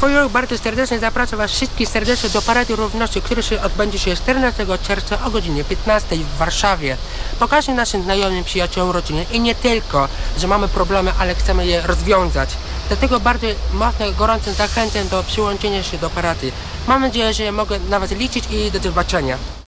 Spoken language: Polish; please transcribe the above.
Dziękuję bardzo serdecznie, zapraszam Was wszystkich serdecznie do Parady Równości, która się odbędzie się 14 czerwca o godzinie 15 w Warszawie. Pokażmy naszym znajomym, przyjaciołom, rodzinie i nie tylko, że mamy problemy, ale chcemy je rozwiązać. Dlatego bardzo mocno, gorąco zachęcam do przyłączenia się do parady. Mam nadzieję, że mogę na Was liczyć i do zobaczenia.